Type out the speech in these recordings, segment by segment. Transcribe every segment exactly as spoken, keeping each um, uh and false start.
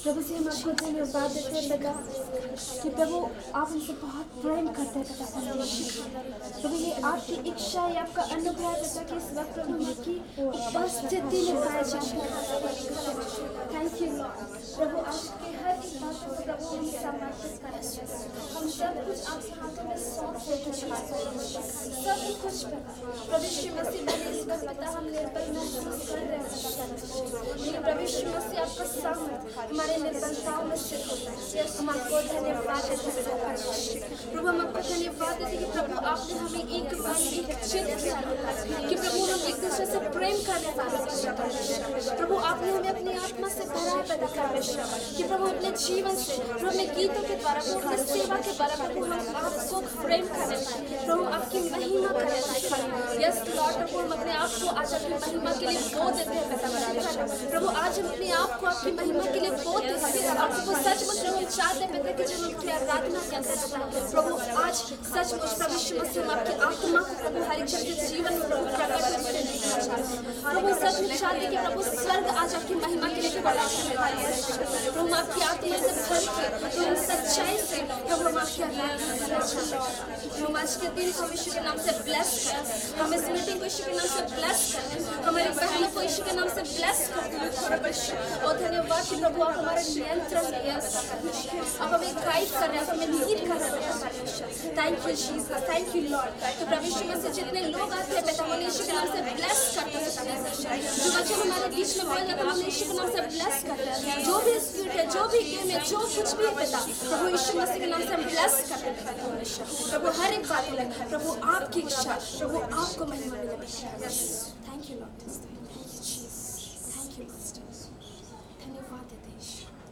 प्रभु से हम आपको धन्यवाद देते हैं पिता कि प्रभु आप हमसे बहुत प्रेम करते हैं पिता परमेश्वर। प्रभु ये आपकी इच्छा है, आपका अनुग्रह है पिता कि इस वक्त प्रभु हम आपकी उपस्थिति में पाए जाए। Thank you Lord. प्रभु आपके हर एक बात को प्रभु हम समर्पित करें। हम सब कुछ आपके हाथों में सौंप देते हैं, सब कुछ प्रभु यीशु मसीह में इस वक्त पिता हम निर्बल महसूस कर रहे हैं। प्रभु यीशु मसीह आपका सामर्थ हमारे निर्बलताओं में स्थित होता है। हम आपको धन्यवाद देते हैं प्रभु, हम आपको धन्यवाद देते हैं कि प्रभु आपने हमें एक मन एक चित्त किया कि प्रभु हम एक दूसरे से प्रेम करने वाले। प्रभु आपने हमें अपनी आत्मा से भरा है पिता परमेश्वर कि प्रभु अपने जीवन से प्रभु हमें गीतों के द्वारा प्रभु सेवा के द्वारा प्रभु हम आपको प्रेम करने पाए, प्रभु आपकी महिमा करने पाए। यस लॉर्ड, प्रभु हम अपने आप को आज अपनी महिमा के लिए बो देते हैं पिता परमेश्वर। प्रभु आज हम अपने आप को आपकी महिमा के लिए बो देते हैं। आपको सचमुच प्रभु हम चाहते हैं कि जब हम आपकी आराधना करते हैं प्रभु आज सचमुच प्रभु यीशु मसीह हम आपकी आत्मा को प्रभु हर एक के जीवन में प्रभु प्रकट करके देखना चाहते हैं। प्रभु सचमुच चाहते हैं कि प्रभु स्वर्ग आज आपकी महिमा के लिए बड़ा है। प्रभु आपकी आत्मा से भर के प्रभु सच्चाई से प्रभु हम आपकी आराधना करना चाहते हैं। हम आज के दिन को यीशु के नाम से ब्लेस करें, हम इस मीटिंग को यीशु के नाम से ब्लेस करें, हमारे बहनों को यीशु के नाम से ब्लेस करें। और धन्यवाद कि प्रभु आप हमारे नियंत्रण में हैं, आप हमें गाइड कर रहे हैं, हमें लीड कर रहे हैं। Thank you Jesus, thank you Lord. तो प्रभु यीशु मसीह जितने लोग आते हैं पिता उन्हें यीशु के नाम से ब्लेस करते हैं। जो बच्चे हमारे बीच में बोल लगा हम यीशु के नाम से ब्लेस करते हैं। जो भी स्पिरिट है, जो भी गेम है, जो कुछ भी है पिता प्रभु यीशु मसीह के नाम से हम ब्लेस करते हैं। प्रभु हर एक बात में प्रभु आपकी इच्छा, प्रभु आपको महिमा मिले। Thank you Lord, thank you Jesus, thank you master. धन्यवाद देते हैं।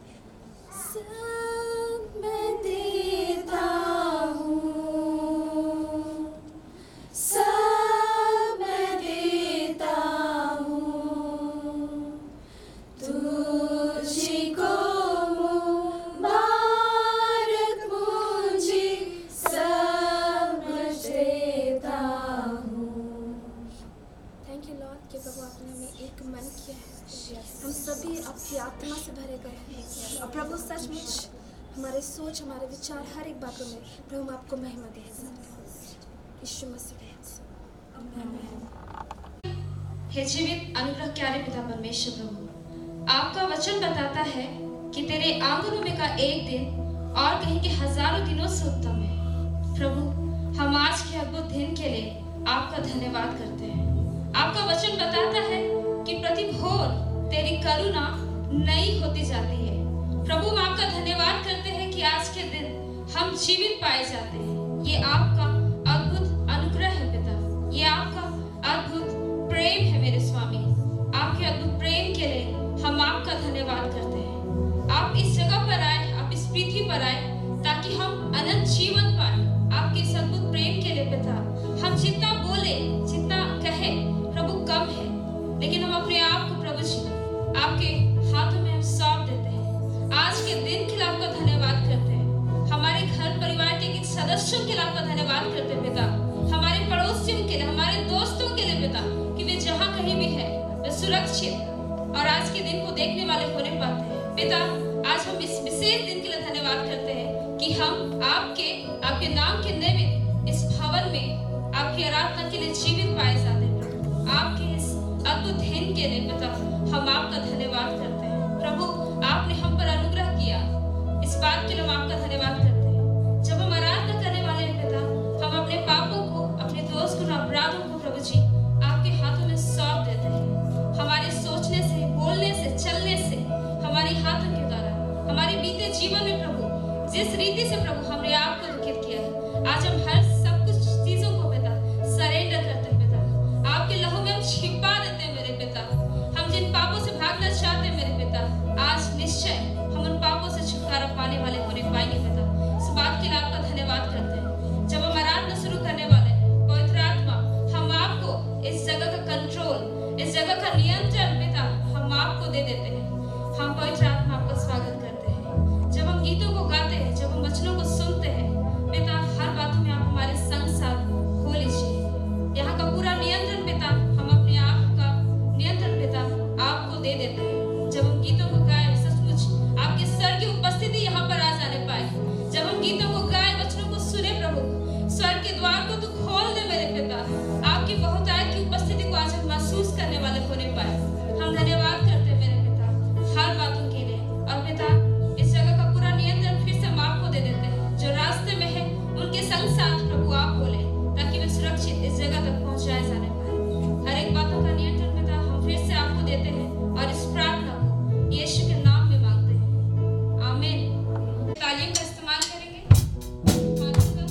सब मैं देता हूँ, सब मैं देता हूँ, तुझको मुबारक मुझे सब देता हूँ। थैंक यू लॉर्ड कि प्रभु आपने हमें एक मन किया है। हम सभी आपकी आत्मा से भरे गए हैं और प्रभु सचमुच हमारे सोच, हमारे विचार, हर एक बातों में प्रभु हम आपको महिमा दे यीशु मसीह के नाम से। हे जीवित अनुग्रह क्यारे पिता परमेश्वर प्रभु, आपका वचन बताता है कि तेरे आंगनों में का एक दिन और कहीं के हजारों दिनों से उत्तम है। प्रभु हम आज के अद्भुत दिन के लिए आपका धन्यवाद करते हैं। आपका वचन बताता है कि प्रति भोर तेरी करुणा नई होती जाती है। प्रभु हम आपका धन्यवाद करते हैं कि आज के दिन हम जीवित पाए जाते हैं। ये आपका अद्भुत अनुग्रह है पिता, ये आपका अद्भुत प्रेम है मेरे स्वामी। आपके अद्भुत प्रेम के लिए हम आपका धन्यवाद करते हैं। आप इस जगह पर आए, आप इस पृथ्वी पर आए ताकि हम अनंत जीवन पाए। आपके इस अद्भुत प्रेम के लिए पिता हम जितना बोले, जितना कहे प्रभु कम है, लेकिन हम अपने आप को प्रभु जी आपके हाथों में हम सौंप देते हैं। आज के दिन के लिए आपका धन्यवाद करते हैं। हमारे घर परिवार के एक सदस्यों के लिए आपका धन्यवाद करते हैं पिता, हमारे पड़ोसियों के लिए, हमारे दोस्तों के लिए पिता, कि वे जहाँ कहीं भी है वे सुरक्षित और आज के दिन को देखने वाले होने पाते हैं। पिता आज हम इस विशेष दिन के लिए धन्यवाद करते हैं कि हम आपके आपके नाम के निमित्त इस भवन में आपकी आराधना के लिए जीवित पाए जाते हैं। आपके इस अद्भुत दिन के लिए पिता हम आपका धन्यवाद करते हैं। प्रभु आपने हम पर अनुग्रह किया, इस बात के लिए हम आपका धन्यवाद करते हैं। जब हम आराधना करने वाले हैं पिता, हम अपने पापों को, अपने दोष को, अपराधों को प्रभु जी आपके हाथों में सौंप देते हैं। हमारे सोचने से, बोलने से, चलने से, हमारे हाथों के द्वारा, हमारे बीते जीवन में प्रभु जिस रीति से प्रभु हमने आपको दुखित किया है, आज हम हर सब कुछ चीजों को पिता सरेंडर करते हैं पिता, आपके लहू में हम छिपा देते हैं मेरे पिता। हम जिन पापों से भागना चाहते हैं मेरे पिता, आज निश्चय हम उन पापों से छुटकारा पाने वाले होने पाएंगे पिता। इस बात के लिए आपका धन्यवाद करते हैं। जब हम आराधना शुरू करने वाले हैं, पवित्र आत्मा हम आपको इस जगह का कंट्रोल, इस जगह का नियंत्रण पिता हम आपको दे देते हैं। हम पवित्र आत्मा आपका स्वागत करते हैं। जब हम गीतों को गाते हैं, जब हम वचनों को सुनते हैं पिता, हर बातों में आप हमारे संग साथ हो लीजिए। यहाँ का पूरा नियंत्रण पिता, हम अपने आप का नियंत्रण पिता आपको दे देते हैं। जब हम गीतों को गाए, सचमुच आपके अलग होने पाए। हम धन्यवाद करते हैं मेरे पिता हर बातों के लिए। और पिता, इस जगह का पूरा नियंत्रण फिर से हम आपको दे देते हैं। जो रास्ते में है उनके संग साथ प्रभु आप बोले, ताकि वे सुरक्षित इस जगह तक पहुंचाए जाने पाए। हर एक बातों का नियंत्रण पिता हम फिर से आपको देते हैं और इस प्रार्थना को यीशु के नाम में मांगते हैं, आमीन। तालीम का इस्तेमाल करेंगे। हाथों का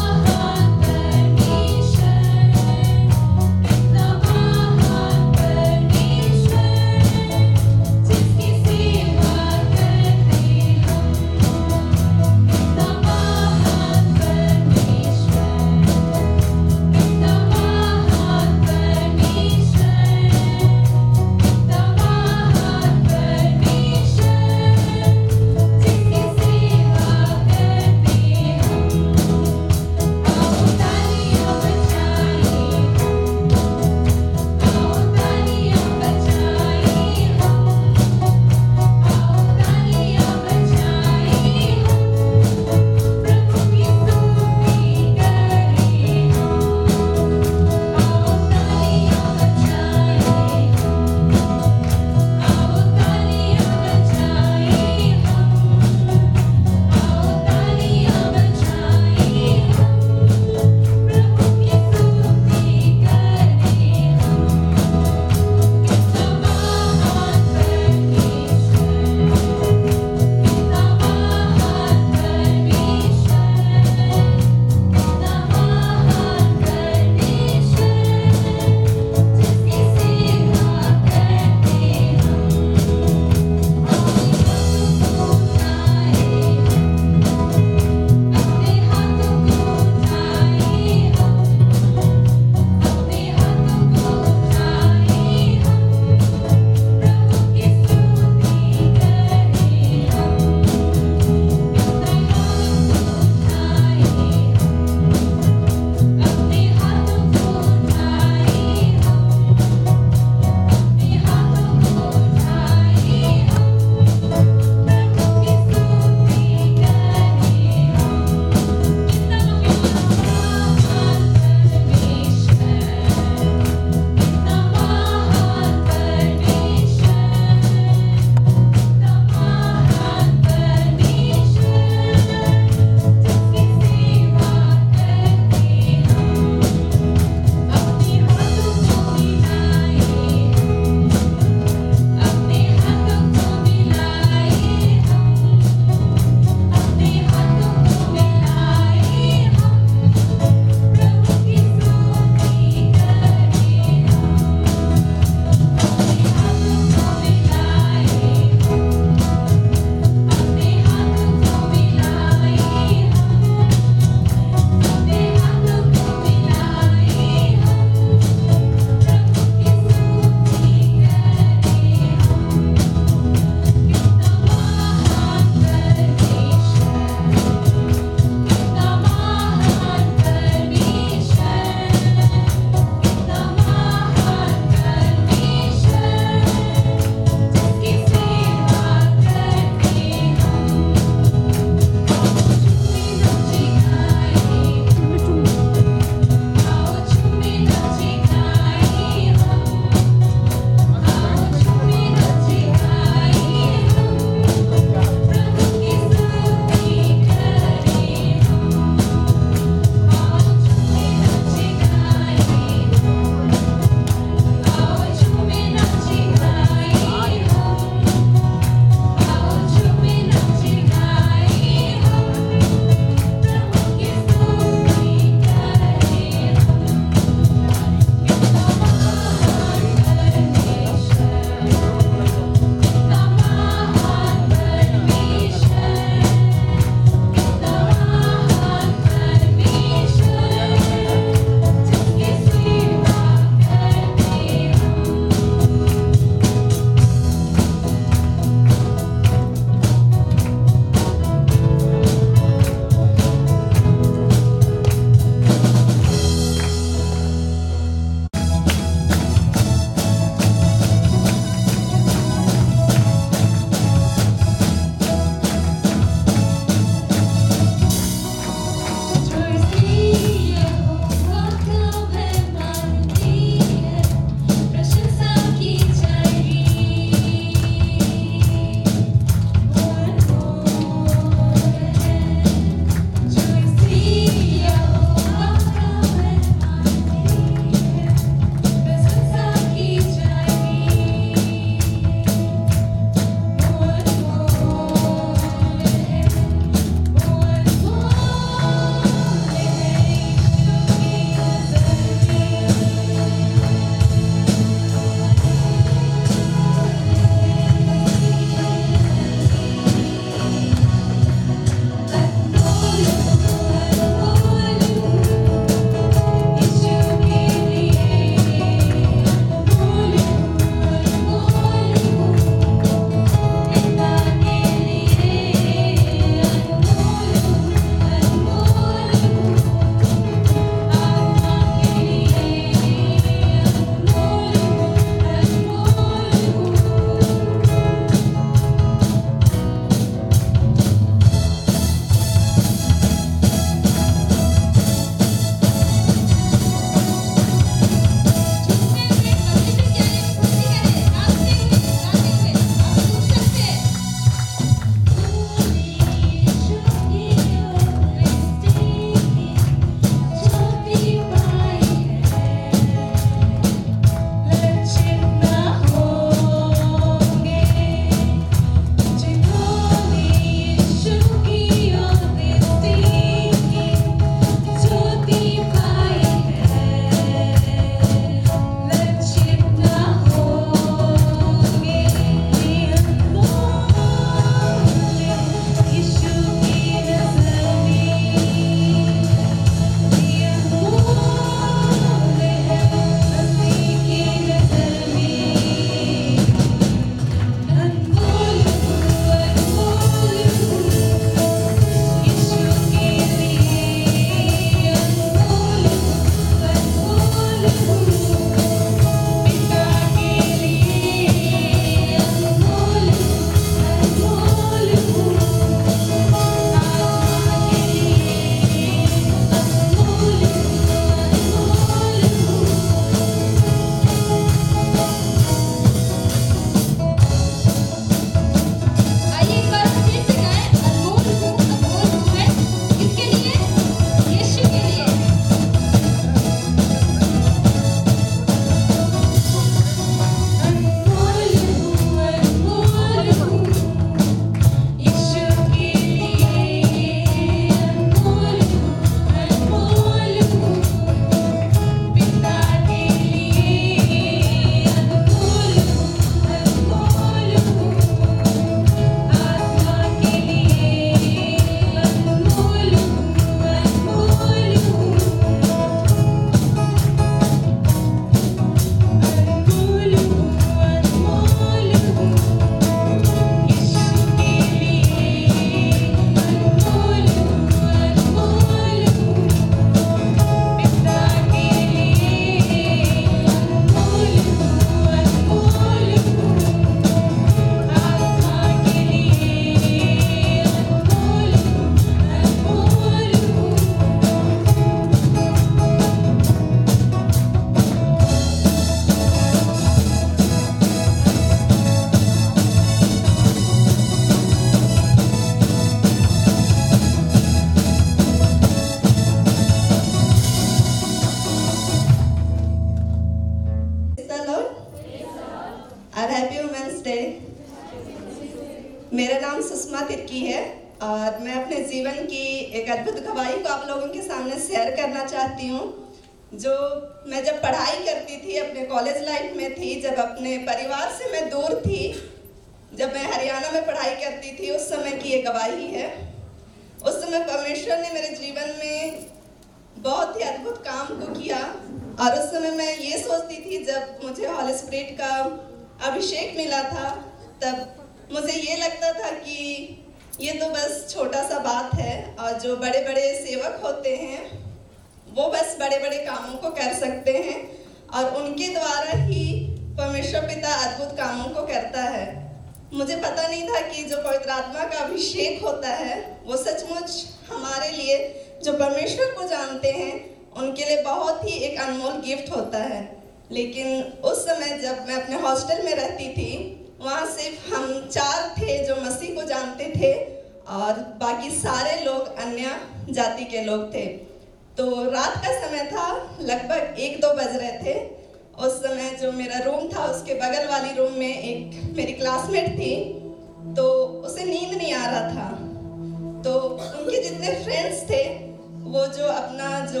सुषमा तिर्की है और मैं अपने जीवन की एक अद्भुत गवाही को आप लोगों के सामने शेयर करना चाहती हूँ। जो मैं जब पढ़ाई करती थी, अपने कॉलेज लाइफ में थी, जब अपने परिवार से मैं दूर थी, जब मैं हरियाणा में पढ़ाई करती थी, उस समय की ये गवाही है। उस समय परमेश्वर ने मेरे जीवन में बहुत ही अद्भुत काम को किया और उस समय मैं ये सोचती थी, जब मुझे हॉली स्पिरिट का अभिषेक मिला था, तब मुझे ये लगता था कि ये तो बस छोटा सा बात है और जो बड़े बड़े सेवक होते हैं वो बस बड़े बड़े कामों को कर सकते हैं और उनके द्वारा ही परमेश्वर पिता अद्भुत कामों को करता है। मुझे पता नहीं था कि जो पवित्र आत्मा का अभिषेक होता है वो सचमुच हमारे लिए, जो परमेश्वर को जानते हैं, उनके लिए बहुत ही एक अनमोल गिफ्ट होता है। लेकिन उस समय जब मैं अपने हॉस्टल में रहती थी, वहाँ सिर्फ हम चार थे जो मसीह को जानते थे और बाकी सारे लोग अन्य जाति के लोग थे। तो रात का समय था, लगभग एक दो बज रहे थे। उस समय जो मेरा रूम था, उसके बगल वाली रूम में एक मेरी क्लासमेट थी, तो उसे नींद नहीं आ रहा था। तो उनके जितने फ्रेंड्स थे, वो जो अपना जो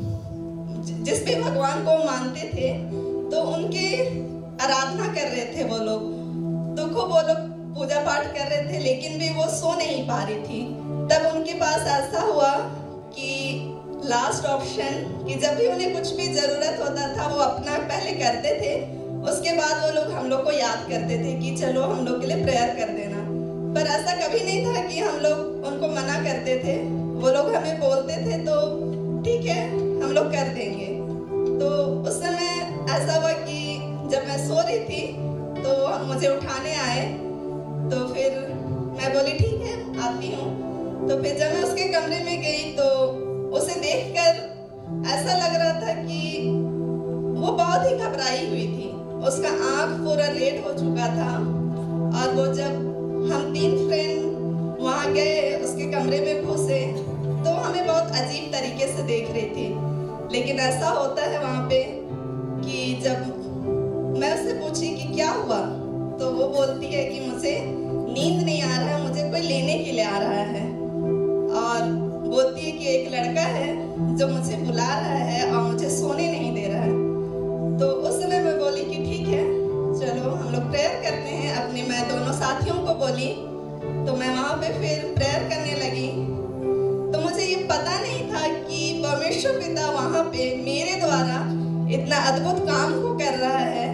जिस भी भगवान को मानते थे, तो उनके आराधना कर रहे थे वो लोग। तो खूब वो लोग पूजा पाठ कर रहे थे, लेकिन भी वो सो नहीं पा रही थी। तब उनके पास ऐसा हुआ कि लास्ट ऑप्शन कि जब भी उन्हें कुछ भी ज़रूरत होता था, वो अपना पहले करते थे, उसके बाद वो लोग हम लोग को याद करते थे कि चलो हम लोग के लिए प्रेयर कर देना। पर ऐसा कभी नहीं था कि हम लोग उनको मना करते थे। वो लोग हमें बोलते थे तो ठीक है, हम लोग कर देंगे। तो उस समय ऐसा हुआ कि जब मैं सो रही थी तो मुझे उठाने आए, तो फिर मैं बोली ठीक है, आती हूँ। तो फिर जब मैं उसके कमरे में गई तो उसे देखकर ऐसा लग रहा था कि वो बहुत ही घबराई हुई थी। उसका आंख पूरा रेड हो चुका था और वो जब हम तीन फ्रेंड वहाँ गए, उसके कमरे में घुसे, तो हमें बहुत अजीब तरीके से देख रही थी। लेकिन ऐसा होता है वहाँ पे कि जब मैं उससे पूछी कि क्या हुआ, तो वो बोलती है कि मुझे नींद नहीं आ रहा है, मुझे कोई लेने के लिए आ रहा है। और बोलती है कि एक लड़का है जो मुझे बुला रहा है और मुझे सोने नहीं दे रहा है। तो उस समय मैं बोली कि ठीक है, चलो हम लोग प्रेयर करते हैं। अपने मैं दोनों साथियों को बोली, तो मैं वहाँ पे फिर प्रेयर करने लगी। तो मुझे ये पता नहीं था कि परमेश्वर पिता वहाँ पे मेरे द्वारा इतना अद्भुत काम को कर रहा है।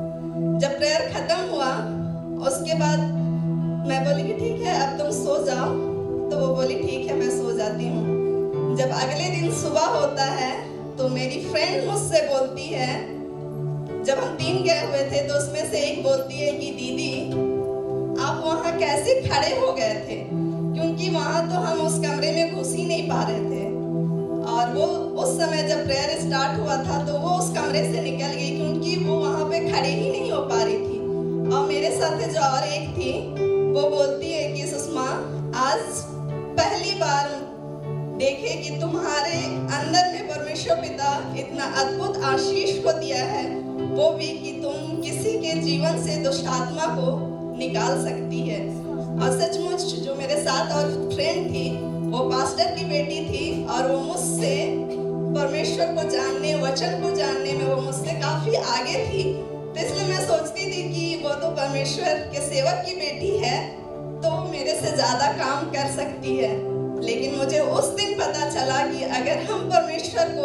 जब प्रेयर खत्म हुआ, उसके बाद मैं बोली कि ठीक है, अब तुम सो जाओ। तो वो बोली ठीक है, मैं सो जाती हूँ। जब अगले दिन सुबह होता है तो मेरी फ्रेंड मुझसे बोलती है, जब हम तीन गए हुए थे तो उसमें से एक बोलती है कि दीदी आप वहाँ कैसे खड़े हो गए थे, क्योंकि वहाँ तो हम उस कमरे में घुस ही नहीं पा रहे थे। और वो उस समय जब प्रेयर स्टार्ट हुआ था तो वो उस कमरे से निकल गई, क्योंकि वो वहाँ पे खड़े ही नहीं हो पा रही थी। और मेरे साथ जो और एक थी, वो बोलती है कि सुषमा, आज पहली बार देखे कि तुम्हारे अंदर में परमेश्वर पिता इतना अद्भुत आशीष को दिया है, वो भी कि तुम किसी के जीवन से दुष्ट आत्मा को निकाल सकती है। और सचमुच जो मेरे साथ और फ्रेंड थी, वो पास्टर की बेटी थी और वो मुझसे परमेश्वर को जानने, वचन को जानने में वो मुझसे काफी आगे थी। तो इसलिए मैं सोचती थी कि वो तो परमेश्वर के सेवक की बेटी है, तो वो मेरे से ज्यादा काम कर सकती है। लेकिन मुझे उस दिन पता चला कि अगर हम परमेश्वर को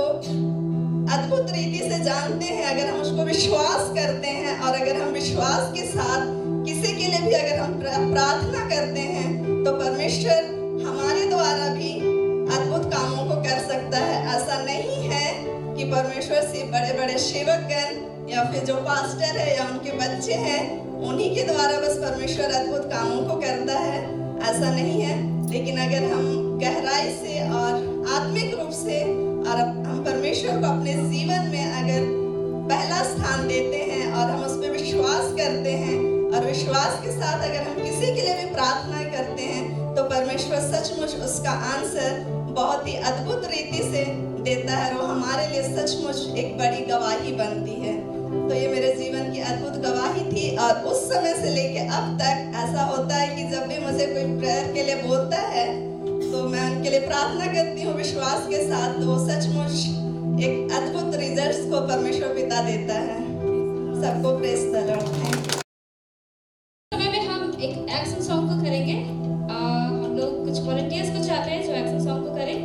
अद्भुत रीति से जानते हैं, अगर हम उसको विश्वास करते हैं और अगर हम विश्वास के साथ किसी के लिए भी अगर हम प्रार्थना करते हैं, तो परमेश्वर हमारे द्वारा भी अद्भुत कामों को कर सकता है। ऐसा नहीं है कि परमेश्वर सिर्फ बड़े बड़े सेवकगण या फिर जो पास्टर है या उनके बच्चे हैं, उन्हीं के द्वारा बस परमेश्वर अद्भुत कामों को करता है, ऐसा नहीं है। लेकिन अगर हम गहराई से और आत्मिक रूप से और हम परमेश्वर को अपने जीवन में अगर पहला स्थान देते हैं और हम उस पर विश्वास करते हैं और विश्वास के साथ अगर हम किसी के लिए भी प्रार्थना करते हैं, तो परमेश्वर सचमुच उसका आंसर बहुत ही अद्भुत रीति से देता है और वो हमारे लिए सचमुच एक बड़ी गवाही बनती है। तो ये मेरे जीवन की अद्भुत गवाही थी। और उस समय से लेके अब तक ऐसा होता है कि जब भी मुझे कोई प्रेयर के लिए बोलता है तो मैं उनके लिए प्रार्थना करती हूँ विश्वास के साथ, तो सचमुच एक अद्भुत रिजल्ट्स को परमेश्वर पिता देता है। सबको प्रेज द लॉर्ड। समय में हम एक एक्शन सॉन्ग को करेंगे। आ, हम लोग कुछ वॉलंटियर्स को चाहते हैं जो एक्शन सॉन्ग को करें।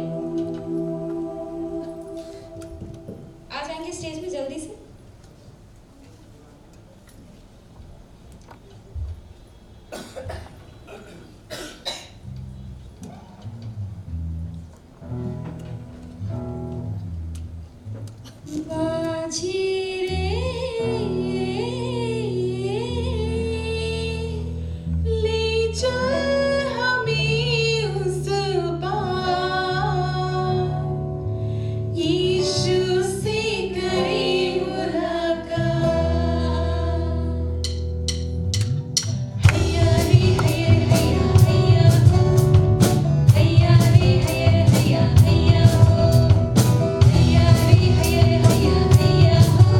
आ जाएंगे स्टेज पे जल्दी से। Yeah.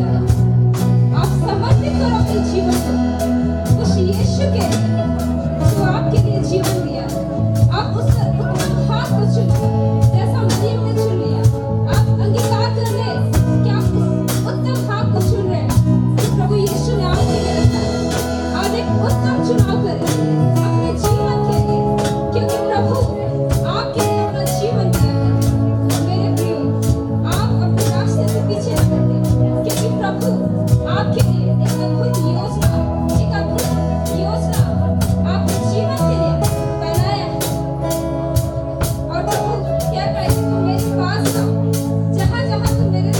जाएगा। आप समर्पित करो अपने जीवन को उस यीशु के जो आपके लिए जीवन दिया। आप उस उत्तम हाथ को चुनो जैसा मरियम ने चुन लिया। आप अंगीकार कर ले कि आप उस उत्तम हाथ को चुन रहे हैं जो प्रभु यीशु ने आपके लिए रखा है। आज एक उत्तम चुनाव करें अपने जीवन के लिए, क्योंकि प्रभु आपके लिए अपना जीवन दिया है। मेरे प्रियो, आप अपने रास्ते से पीछे न हटें, क्योंकि प्रभु आपके लिए एक अद्भुत योजना एक अद्भुत योजना आपके जीवन के लिए बनाया है। और प्रभु क्या कहे, तुम मेरे पास आओ, जहाँ जहाँ तुम मेरे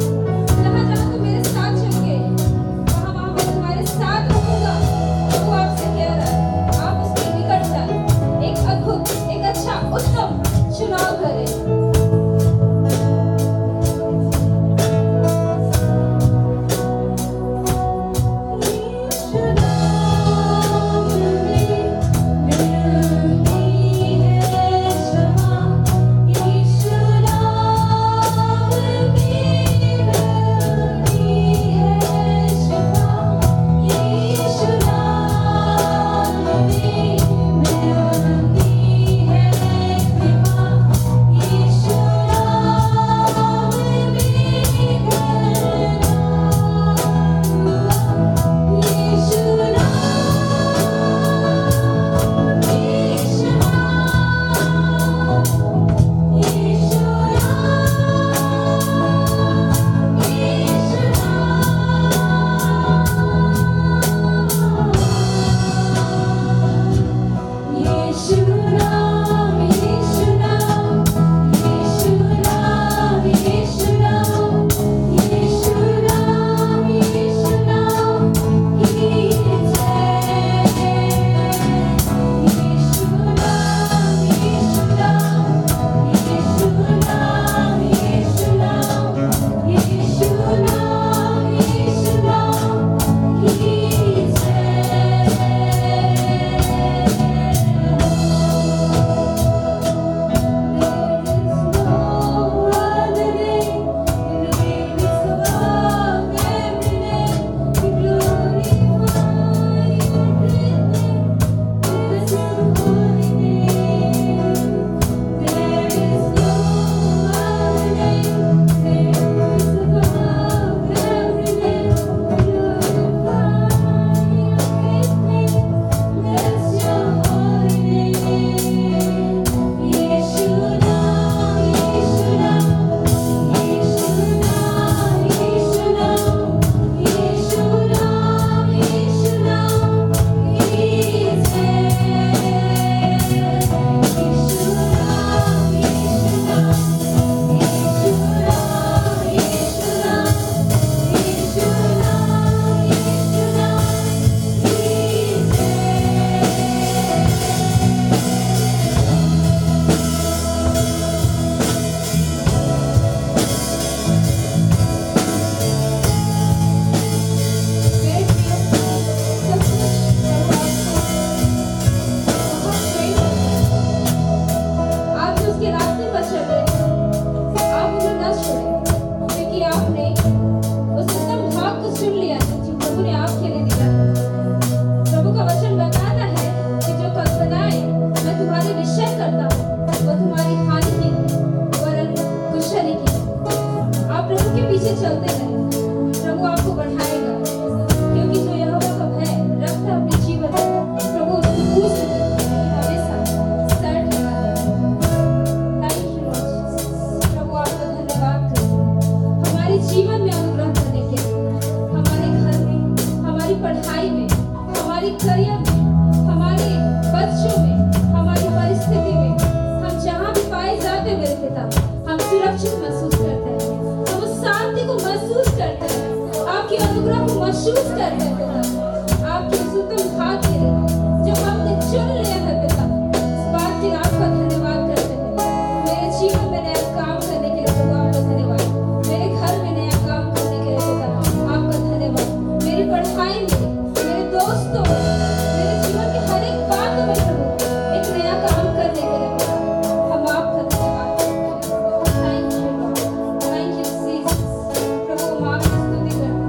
जहाँ जहाँ तुम मेरे साथ चलोगे वहाँ वहाँ मैं तुम्हारे साथ रहूँगा। प्रभु आपसे कह रहा है, आप उसके निकट जाएं, एक अद्भुत एक अच्छा उत्तम चुनाव करें। हम आपकी स्तुति करते हैं।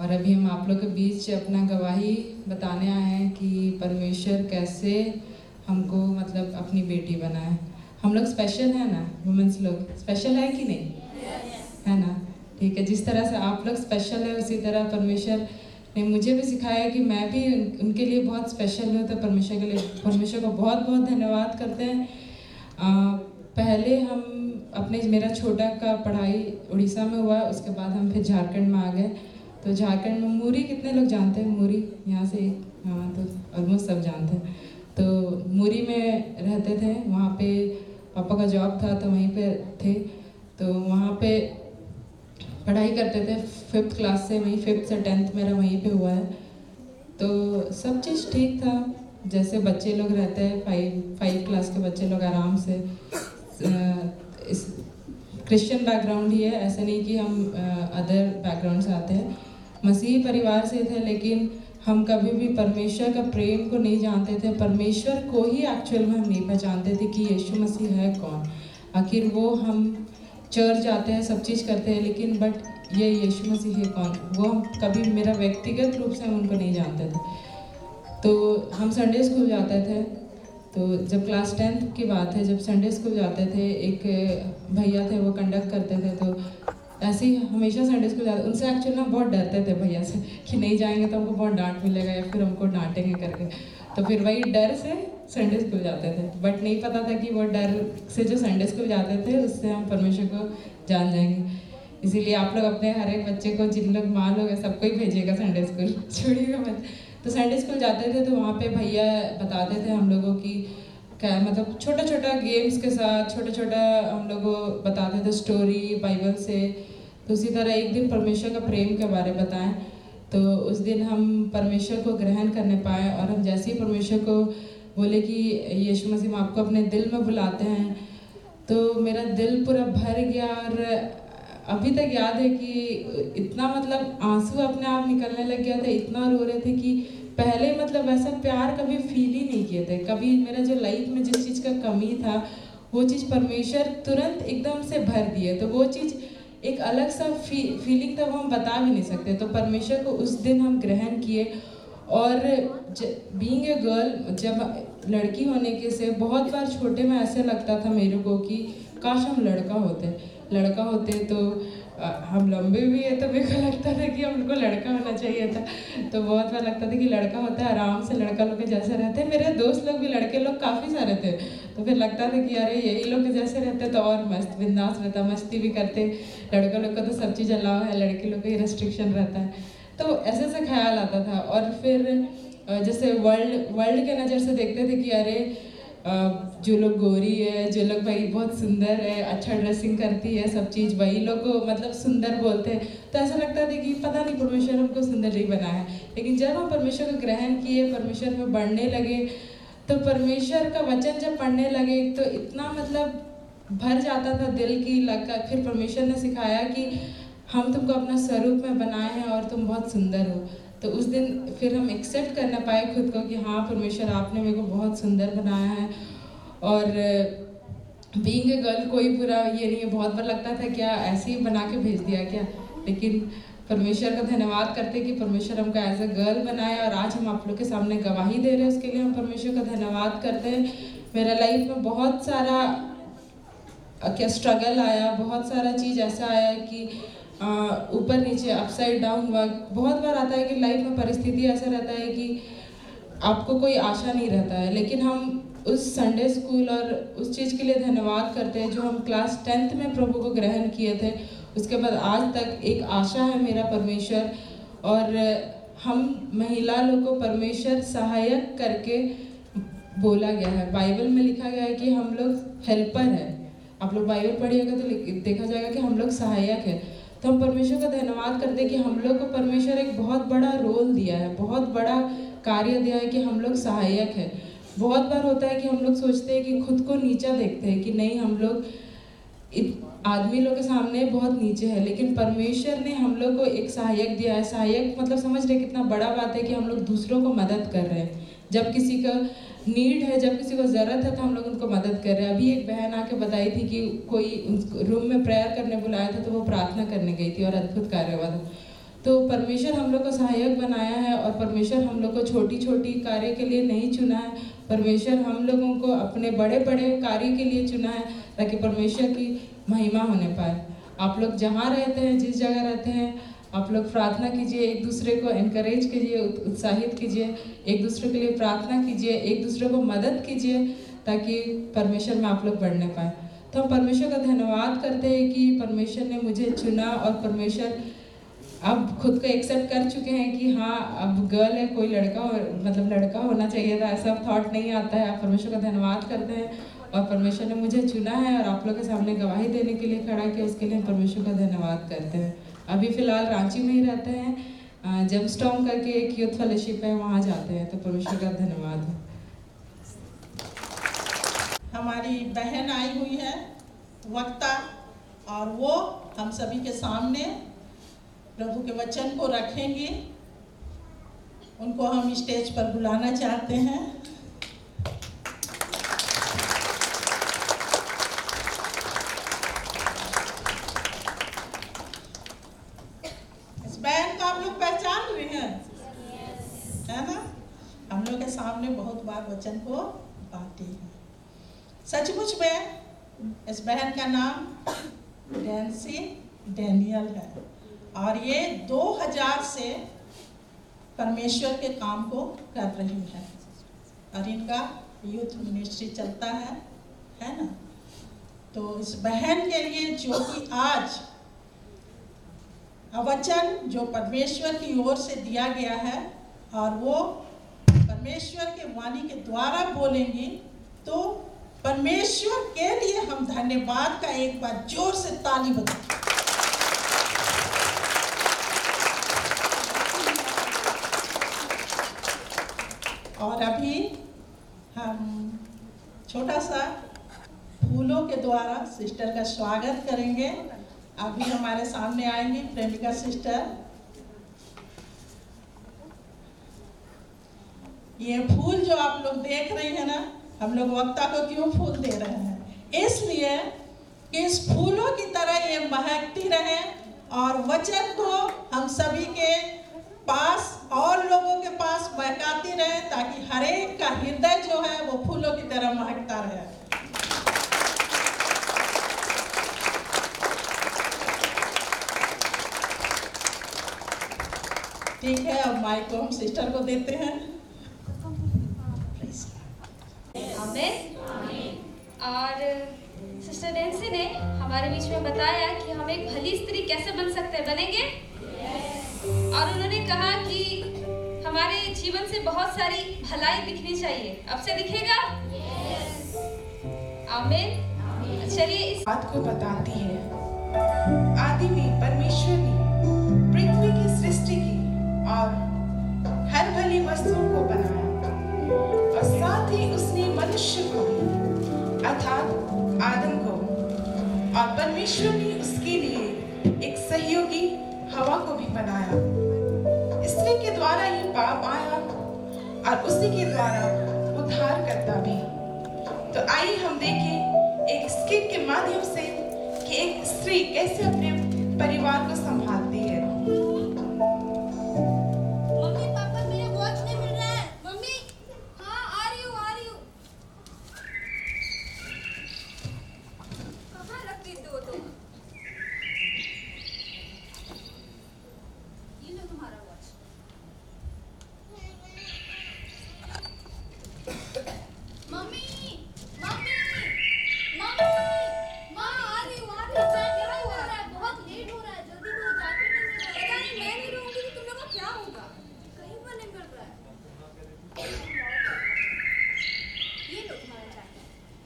और अभी हम आप लोग के बीच अपना गवाही बताने आए हैं कि परमेश्वर कैसे हमको मतलब अपनी बेटी बनाए। हम लोग स्पेशल है ना, वुमेंस लोग स्पेशल है कि नहीं? yes. है ना? ठीक है, जिस तरह से आप लोग स्पेशल है उसी तरह परमेश्वर ने मुझे भी सिखाया कि मैं भी उनके लिए बहुत स्पेशल हूँ। तो परमेश्वर के लिए परमेश्वर को बहुत बहुत धन्यवाद करते हैं। आ, पहले हम अपने मेरा छोटा का पढ़ाई उड़ीसा में हुआ, उसके बाद हम फिर झारखंड में आ गए। तो झारखंड में मूरी कितने लोग जानते हैं? मूरी यहाँ से, हाँ, तो ऑलमोस्ट सब जानते हैं। तो मूरी में रहते थे, वहाँ पे पापा का जॉब था तो वहीं पे थे। तो वहाँ पे पढ़ाई करते थे फिफ्थ क्लास से, वहीं फिफ्थ से टेंथ मेरा वहीं पे हुआ है। तो सब चीज़ ठीक था, जैसे बच्चे लोग रहते हैं, फाइव फाइव क्लास के बच्चे लोग आराम से। इस क्रिश्चियन बैकग्राउंड ही है, ऐसा नहीं कि हम अदर बैकग्राउंड से आते हैं। मसीही परिवार से थे, लेकिन हम कभी भी परमेश्वर का प्रेम को नहीं जानते थे। परमेश्वर को ही एक्चुअल में हम नहीं पहचानते थे कि यीशु मसीह है कौन। आखिर वो हम चर्च जाते हैं, सब चीज़ करते हैं, लेकिन बट ये यीशु मसीह है कौन, वो हम कभी मेरा व्यक्तिगत रूप से हम उनको नहीं जानते थे। तो हम संडे स्कूल जाते थे। तो जब क्लास टेंथ की बात है, जब संडे स्कूल जाते थे, एक भैया थे वो कंडक्ट करते थे। तो ऐसे ही हमेशा संडे स्कूल जाते, उनसे एक्चुअली ना बहुत डरते थे भैया से कि नहीं जाएंगे तो हमको बहुत डांट मिलेगा या फिर हमको डांटेंगे करके। तो फिर वही डर से संडे स्कूल जाते थे, बट नहीं पता था कि वो डर से जो संडे स्कूल जाते थे उससे हम परमेश्वर को जान जाएंगे। इसीलिए आप लोग अपने हर एक बच्चे को, जिन लोग माँ लोग हैं, सबको ही भेजिएगा संडे स्कूल, छोड़िएगा मत। तो संडे स्कूल जाते थे तो वहाँ पे भैया बताते थे हम लोगों की क्या मतलब छोटा छोटा गेम्स के साथ छोटा छोटा हम लोग को बताते थे स्टोरी बाइबल से। तो उसी तरह एक दिन परमेश्वर का प्रेम के बारे में बताएं। तो उस दिन हम परमेश्वर को ग्रहण करने पाए, और हम जैसे ही परमेश्वर को बोले कि यीशु मसीह हम आपको अपने दिल में बुलाते हैं, तो मेरा दिल पूरा भर गया। और अभी तक याद है कि इतना मतलब आंसू अपने आप निकलने लग गया था, इतना रो रहे थे कि पहले मतलब ऐसा प्यार कभी फील ही नहीं किए थे। कभी मेरा जो लाइफ में जिस चीज़ का कमी था वो चीज़ परमेश्वर तुरंत एकदम से भर दिए। तो वो चीज़ एक अलग सा फी, फीलिंग था, वो हम बता भी नहीं सकते। तो परमेश्वर को उस दिन हम ग्रहण किए। और बीइंग ए गर्ल, जब लड़की होने के से बहुत बार छोटे में ऐसे लगता था मेरे को कि काश हम लड़का होते लड़का होते तो आ, हम लंबे भी है, तो मेरे को लगता था कि हमको लड़का होना चाहिए था। तो बहुत बार लगता था कि लड़का होता है आराम से लड़का लोग के जैसे रहते हैं। मेरे दोस्त लोग भी लड़के लोग काफ़ी सारे थे, तो फिर लगता था कि अरे यही लोग के जैसे रहते तो और मस्त बिंदास रहता, मस्ती भी करते। लड़का लोग का तो सब चीज़ अलाउ है, लड़के लोग का ही रेस्ट्रिक्शन रहता है। तो ऐसे ऐसा ख्याल आता था। और फिर जैसे वर्ल्ड वर्ल्ड के नज़र से देखते थे कि अरे जो लोग गोरी है, जो लोग भाई बहुत सुंदर है, अच्छा ड्रेसिंग करती है, सब चीज़ वही लोग को मतलब सुंदर बोलते हैं। तो ऐसा लगता था कि पता नहीं परमेश्वर हमको सुंदर नहीं बनाया है। लेकिन जब हम परमेश्वर को ग्रहण किए, परमेश्वर में बढ़ने लगे, तो परमेश्वर का वचन जब पढ़ने लगे तो इतना मतलब भर जाता था दिल की लगा। फिर परमेश्वर ने सिखाया कि हम तुमको अपना स्वरूप में बनाए हैं और तुम बहुत सुंदर हो। तो उस दिन फिर हम एक्सेप्ट करना पाए खुद को कि हाँ परमेश्वर आपने मेरे को बहुत सुंदर बनाया है। और बीइंग ए गर्ल कोई बुरा ये नहीं है। बहुत बार लगता था क्या ऐसे ही बना के भेज दिया क्या, लेकिन परमेश्वर का धन्यवाद करते कि परमेश्वर हमको एज ए गर्ल बनाया। और आज हम आप लोग के सामने गवाही दे रहे हैं, उसके लिए हम परमेश्वर का धन्यवाद करते हैं। मेरा लाइफ में बहुत सारा क्या स्ट्रगल आया, बहुत सारा चीज़ ऐसा आया कि ऊपर नीचे अपसाइड डाउन हुआ। बहुत बार आता है कि लाइफ में परिस्थिति ऐसा रहता है कि आपको कोई आशा नहीं रहता है। लेकिन हम उस संडे स्कूल और उस चीज़ के लिए धन्यवाद करते हैं जो हम क्लास टेंथ में प्रभु को ग्रहण किए थे। उसके बाद आज तक एक आशा है मेरा परमेश्वर। और हम महिला लोग को परमेश्वर सहायक करके बोला गया है। बाइबल में लिखा गया है कि हम लोग हेल्पर हैं। आप लोग बाइबल पढ़िएगा तो देखा जाएगा कि हम लोग सहायक है। तो हम परमेश्वर का धन्यवाद करते हैं कि हम लोग को परमेश्वर एक बहुत बड़ा रोल दिया है, बहुत बड़ा कार्य दिया है कि हम लोग सहायक है। बहुत बार होता है कि हम लोग सोचते हैं कि खुद को नीचा देखते हैं कि नहीं हम लोग आदमी लोग के सामने बहुत नीचे है, लेकिन परमेश्वर ने हम लोग को एक सहायक दिया है। सहायक मतलब समझ रहे कितना बड़ा बात है कि हम लोग दूसरों को मदद कर रहे हैं। जब किसी का नीड है, जब किसी को ज़रूरत है तो हम लोग उनको मदद कर रहे हैं। अभी एक बहन आके बताई थी कि कोई रूम में प्रेयर करने बुलाया था तो वो प्रार्थना करने गई थी और अद्भुत कार्य हुआ था। तो परमेश्वर हम लोग को सहायक बनाया है और परमेश्वर हम लोग को छोटी छोटी कार्य के लिए नहीं चुना है। परमेश्वर हम लोगों को अपने बड़े बड़े कार्य के लिए चुना है ताकि परमेश्वर की महिमा होने पाए। आप लोग जहाँ रहते हैं, जिस जगह रहते हैं, आप लोग प्रार्थना कीजिए, एक दूसरे को एनकरेज कीजिए, उत्साहित कीजिए, एक दूसरे के लिए प्रार्थना कीजिए, एक दूसरे को मदद कीजिए ताकि परमेश्वर में आप लोग बढ़ने पाए। तो हम परमेश्वर का धन्यवाद करते हैं कि परमेश्वर ने मुझे चुना और परमेश्वर अब खुद को एक्सेप्ट कर चुके हैं कि हाँ अब गर्ल है, कोई लड़का हो, मतलब लड़का होना चाहिए था, ऐसा थॉट नहीं आता है। आप परमेश्वर का धन्यवाद करते हैं और परमेश्वर ने मुझे चुना है और आप लोग के सामने गवाही देने के लिए खड़ा किया, उसके लिए परमेश्वर का धन्यवाद करते हैं। अभी फ़िलहाल रांची में ही रहते हैं, जेमस्टोन करके एक यूथ फेलोशिप है, वहाँ जाते हैं। तो परमेश्वर का धन्यवाद है। हमारी बहन आई हुई है वक्ता, और वो हम सभी के सामने प्रभु के वचन को रखेंगी। उनको हम स्टेज पर बुलाना चाहते हैं। इस बहन को आप लोग पहचान रहे हैं, है ना? हम लोग के सामने बहुत बार वचन को बांटी है। सचमुच में इस बहन का नाम नैन्सी डैनियल है और ये दो हज़ार से परमेश्वर के काम को कर रही है और इनका यूथ मिनिस्ट्री चलता है, है ना? तो इस बहन के लिए जो कि आज वचन जो परमेश्वर की ओर से दिया गया है और वो परमेश्वर के वाणी के द्वारा बोलेंगी, तो परमेश्वर के लिए हम धन्यवाद का एक बार जोर से ताली बजाएं। और अभी हम छोटा सा फूलों के द्वारा सिस्टर का स्वागत करेंगे। अभी हमारे सामने आएंगी प्रेमिका सिस्टर। ये फूल जो आप लोग देख रहे हैं ना, हम लोग वक्ता को क्यों फूल दे रहे हैं? इसलिए कि इस फूलों की तरह ये महकती रहे और वचन को हम सभी के पास और लोगों के पास महकाती रहे, ताकि हर एक का हृदय जो है वो फूलों की तरह महकता रहे। ठीक है, अब माइक को हम सिस्टर को देते हैं। आमीन। और सिस्टर नैन्सी ने हमारे बीच में बताया कि हम एक भली स्त्री कैसे बन सकते हैं, बनेंगे? और उन्होंने कहा कि हमारे जीवन से बहुत सारी भलाई दिखनी चाहिए। अब से दिखेगा? आमीन। चलिए इस बात को बताती है। आदि में परमेश्वर ने पृथ्वी की सृष्टि की और हर भली वस्तुओं को बनाया और साथ ही उसने मनुष्य को अर्थात आदम को, और परमेश्वर ने उसके लिए एक सहयोगी हवा को भी बनाया। स्त्री के द्वारा ही पाप आया और उसी के द्वारा उद्धार करता भी। तो आइए हम देखें एक स्किट के माध्यम से कि एक स्त्री कैसे अपने परिवार को संभालती है। मम्मी पापा मेरा वॉच नहीं मिल रहा है। मम्मी हाँ आ रही हूँ आ रही हूँ। कहाँ रख दी हो तुम? ये लो तुम्हारा वॉच। मम्मी मम्मी मम्मी माँ आ रही हूँ आ रही हूँ। क्या हो रहा है? बहुत लेट हो रहा है, जल्दी करो, जैकेट नहीं मिल रहा है। पता नहीं मैं नहीं रहूँगी तो तुम लोगों का क्या होगा? कहीं पर नहीं मिल रहा है। ये लो तुम्हारा जैकेट।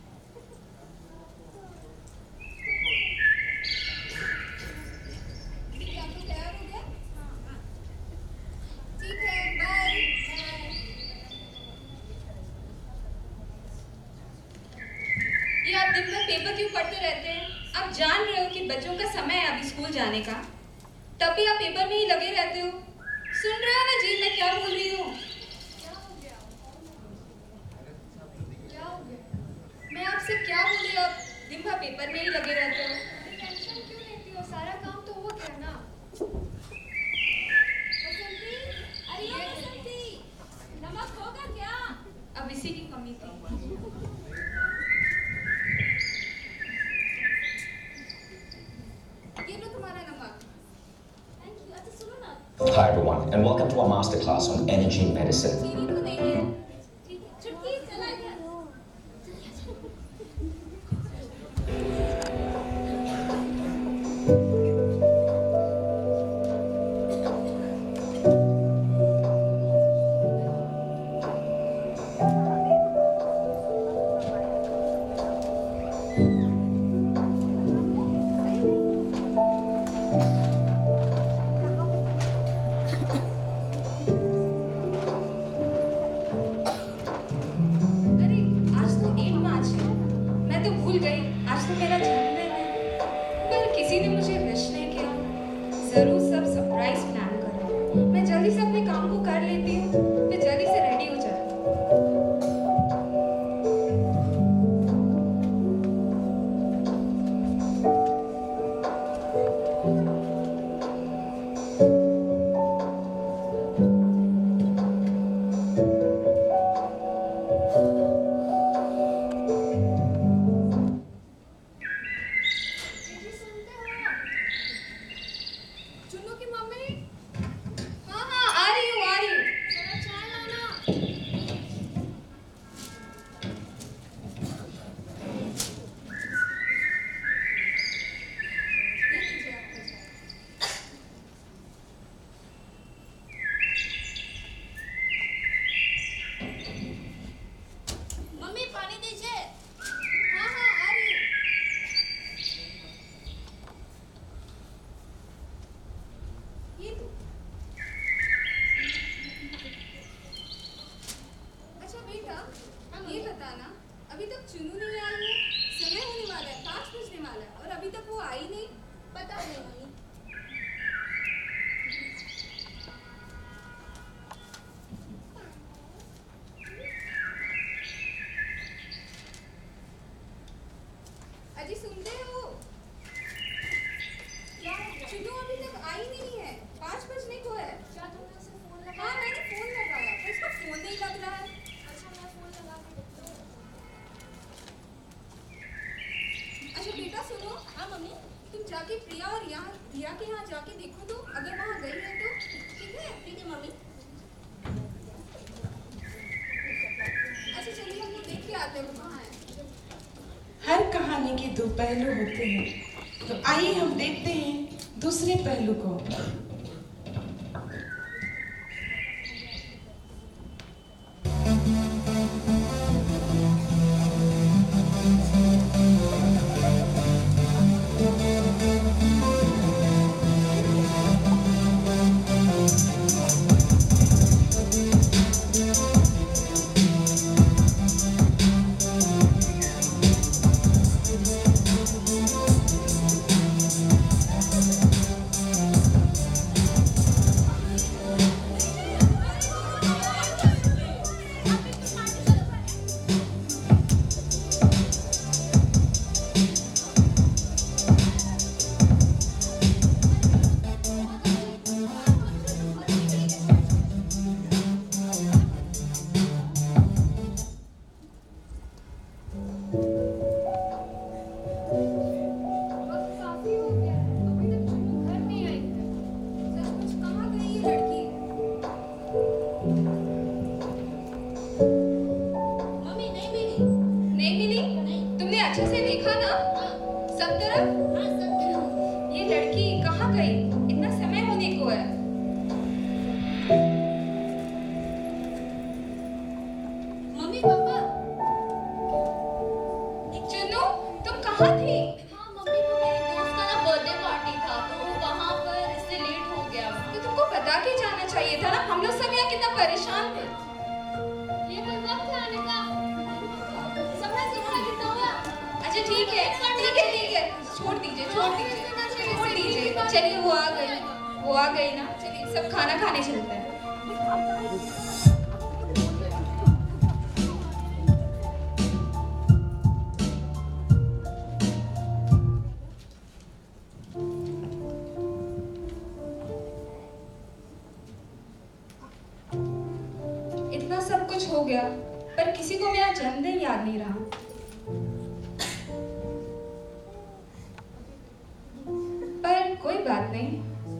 क्या तो तैयार हो गया? हाँ ठीक है, बाय। ये आप दिन भर पेपर क्यों पढ़ते रहते हैं? आप जान रहे हो कि बच्चों का समय है अभी स्कूल जाने का, तब भी आप पेपर में ही लगे रहते हो। सुन रहे हो ना जी मैं क्या बोल रही हूँ? क्या हो गया? क्या हो गया? मैं आपसे क्या बोली, आप दिन भर पेपर में ही लगे रहते हो। टेंशन क्यों लेती हो? सारा काम तो हो गया ना। Hi everyone, and welcome to our masterclass on energy medicine. हर कहानी के दो पहलू होते हैं, तो आइए हम देखते हैं दूसरे पहलू को।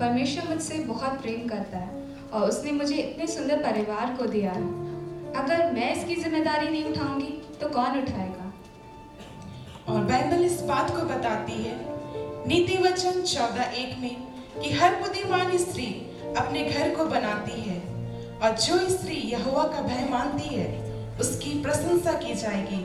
परमेश्वर मुझसे बहुत प्रेम करता है और उसने मुझे इतने सुंदर परिवार को दिया है। अगर मैं इसकी जिम्मेदारी नहीं उठाऊंगी तो कौन उठाएगा? और बाइबल इस बात को बताती है नीति वचन चौदह एक में कि हर बुद्धिमान स्त्री अपने घर को बनाती है और जो स्त्री यहोवा का भय मानती है उसकी प्रशंसा की जाएगी।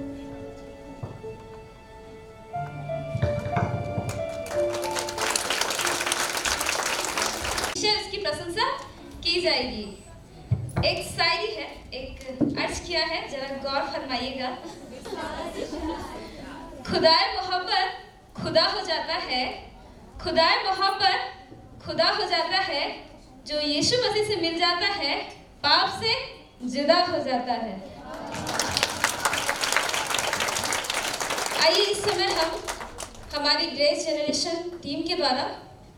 इसकी प्रशंसा की जाएगी। एक शायरी है, एक अर्ज किया है, जरा गौर फरमाइएगा। खुदाए मोहब्बत खुदा हो जाता है, खुदाए मोहब्बत खुदा हो जाता है, जो यीशु मसीह से मिल जाता है पाप से जुदा हो जाता है। आइए इस समय हम हमारी ग्रेस जनरेशन टीम के द्वारा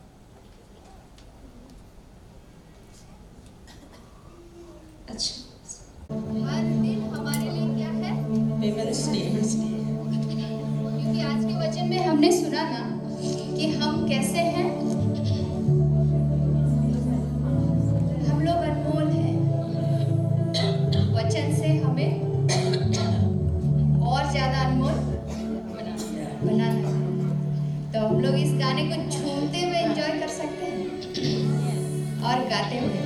अच्छा आज दिन हमारे लिए क्या है? Women's Day। क्योंकि आज के वचन में हमने सुना ना कि हम कैसे हैं, हम लोग अनमोल हैं। वचन से हमें और ज्यादा अनमोल बनाना है। तो हम लोग इस गाने को झूमते हुए एंजॉय कर सकते हैं और गाते हुए।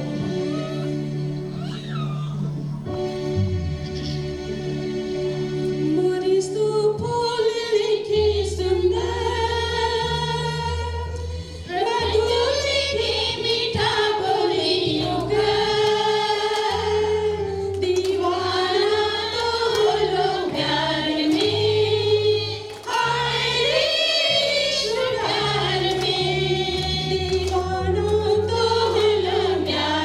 दीवानों तो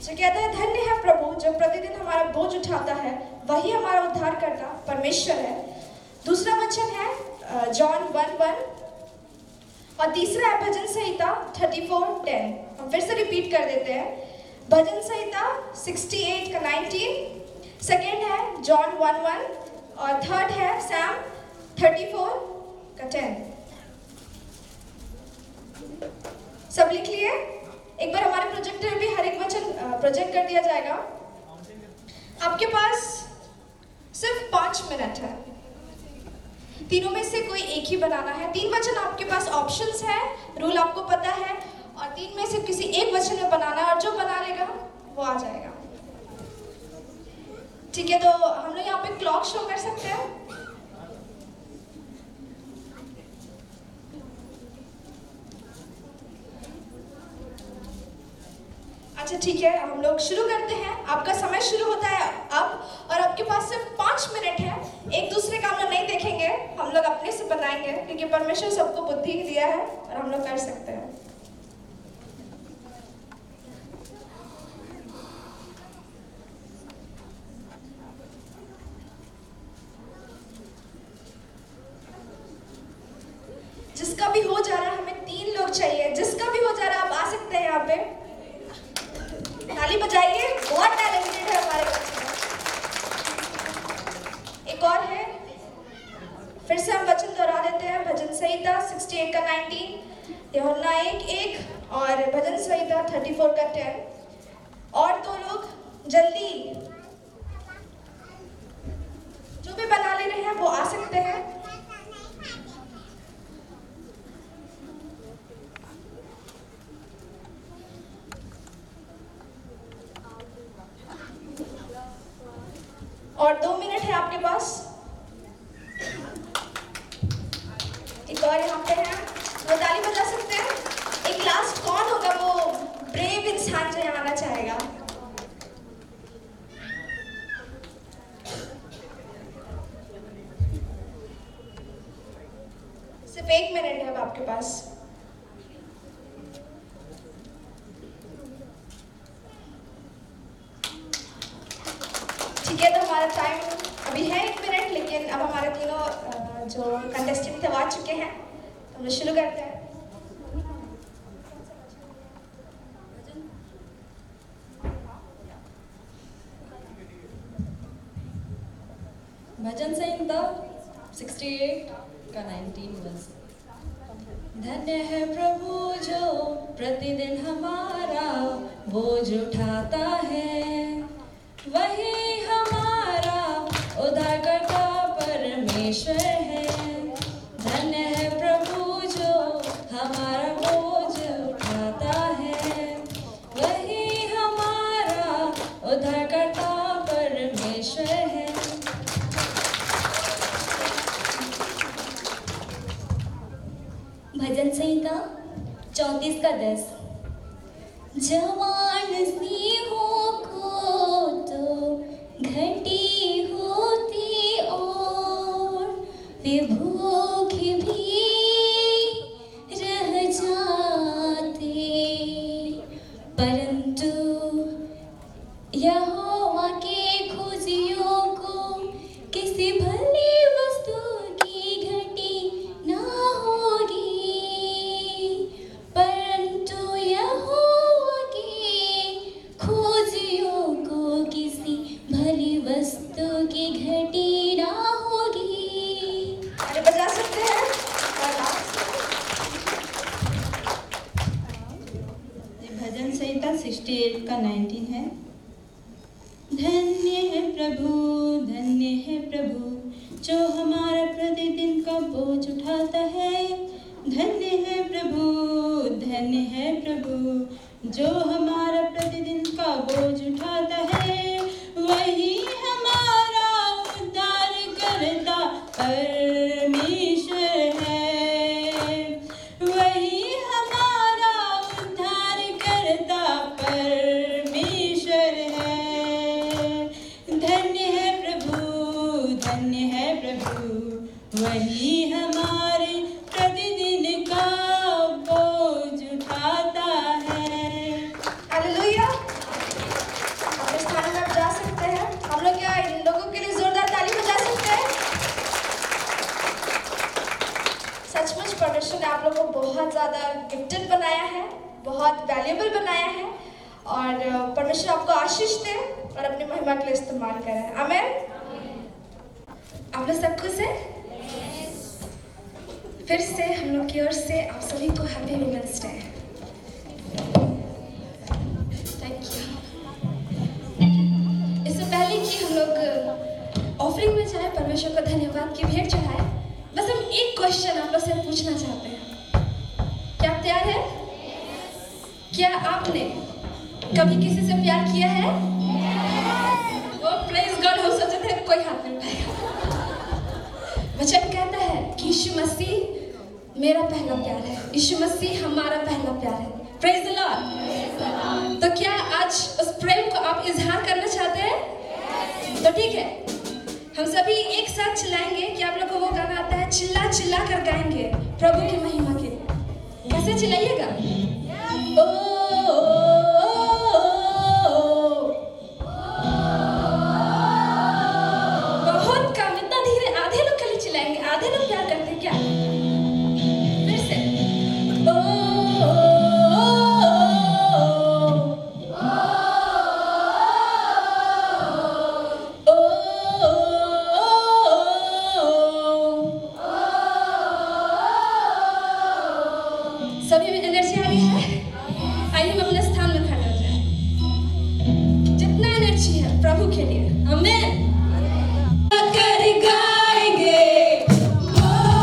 जो कहता है धन्य है प्रभु जो प्रतिदिन हमारा बोझ उठाता है, वही हमारा उद्धार करता परमेश्वर है। दूसरा वचन है जॉन वन वन और तीसरा है Bhajan Sanhita thirty four ten. हम फिर से रिपीट कर देते हैं, भजन संहिता सिक्सटी एट का नाइनटीन, सेकेंड है जॉन वन वन और थर्ड है सैम थर्टी फोर का टेन। सब लिख लिए? एक बार हमारे प्रोजेक्टर भी हर एक वचन प्रोजेक्ट कर दिया जाएगा। आपके पास सिर्फ पांच मिनट है, तीनों में से कोई एक ही बनाना है। तीन वचन आपके पास ऑप्शंस है, रूल आपको पता है, और तीन में से किसी एक वचन में बनाना है और जो बना लेगा वो आ जाएगा। ठीक है, तो हम लोग यहाँ पे क्लॉक शो कर सकते हैं। अच्छा ठीक है, हम लोग शुरू करते हैं। आपका समय शुरू होता है अब, और आपके पास सिर्फ पाँच मिनट है। एक दूसरे का हम लोग नहीं देखेंगे, हम लोग अपने से बनाएंगे, क्योंकि परमेश्वर सबको बुद्धि दिया है और हम लोग कर सकते हैं। जिसका भी हो जा रहा है, हमें तीन लोग चाहिए। जिसका भी हो जा रहा है, आप आ सकते हैं यहाँ पे, ताली बजाइए, बहुत टैलेंटेड है हमारे बच्चे। एक और है, फिर से हम वचन दोहरा देते हैं, भजन संहिता सिक्सटी एट का नाइनटीन, यूहन्ना एक एक और भजन संहिता थर्टी फोर का टेन। और दो लोग जल्दी जो भी बना ले रहे हैं वो आ सकते हैं। और दो मिनट है आपके पास। एक और यहाँ पे है, वो ताली बजा सकते हैं। एक लास्ट कौन होगा वो ब्रेव इंसान जो यहाँ आना चाहेगा? सिर्फ एक मिनट है अब आपके पास। ठीक है, तो हमारा टाइम अभी है एक मिनट, लेकिन अब हमारे तीनों जो कंटेस्टेंट थे वो आ चुके हैं, तो हम लोग शुरू करते हैं। भजन संहिता सिक्सटी एट का नाइनटीन वर्स। धन्य है प्रभु जो प्रतिदिन हमारा बोझ उठाता है, वही हमारा उद्धारकर्ता परमेश्वर है। धन्य है प्रभु जो हमारा बोझ उठाता है, वही हमारा उद्धारकर्ता परमेश्वर है। भजन संहिता चौंतीस का दस। जवान सिंहों को तो घटी होती और वे भूखे भी रह जाते, परंतु यहोवा के खोजियों को किसी भली वस्तु की घटी ना होगी, परंतु यहोवा के खोजियों को किसी भली वस्तु की घटी ना होगी। अरे बजा सकते हैं। भजन संहिता सिक्सटी एट का नाइनटीन है। धन्य है प्रभु, धन्य है प्रभु जो हमारा प्रतिदिन का बोझ उठाता है। धन्य है प्रभु, धन्य है प्रभु जो हमारा प्रतिदिन का बोझ उठाता है, वही हमारा उद्धार करता परमेश्वर है। वही हमारा उद्धार करता परमेश्वर है। धन्य है प्रभु, धन्य है प्रभु वही हमारे प्रतिदिन का बोझ उठाता है। हालेलुया। सचमुच परमेश्वर ने आप लोगों को बहुत ज़्यादा गिफ्टेड बनाया है, बहुत वैल्यूएबल बनाया है और परमेश्वर आपको आशीष दे और अपनी महिमा के लिए इस्तेमाल करें। आमीन। आप लोग सब खुश हैं? फिर से हम लोग की ओर से आप सभी को happy women's day. Thank you. इससे पहले कि हम लोग ऑफरिंग में जाए, परमेश्वर को धन्यवाद की भेंट चढ़ाए, बस हम एक क्वेश्चन आप लोग से पूछना चाहते हैं। क्या आप तैयार हैं? क्या आपने कभी किसी से प्यार किया है? ओ प्रेज गॉड, हो सोचे थे कोई हाथ नहीं उठाएगा। वचन कहता है कि यीशु मसीह मेरा पहला प्यार है, यीशु मसीह हमारा पहला प्यार है। Praise the Lord. तो क्या आज उस प्रेम को आप इजहार करना चाहते हैं? तो ठीक है, हम सभी एक साथ चिल्लाएंगे कि आप लोग को वो गाना आता है, चिल्ला चिल्ला कर गाएंगे प्रभु की महिमा के लिए। कैसे चिल्लाइएगा? ओ, ओ, ओ, ओ, बहुत कम, इतना धीरे। आधे लोग खाली चिल्लाएंगे। आधे लोग प्यार करते हैं क्या? फिर से ओ, ओ, ओ, ओ, सभी में एनर्जी आ रही है? आइए हम अपने स्थान में खड़े हो जाएं। जितना एनर्जी है प्रभु के लिए। आमीन। कर गाएंगे।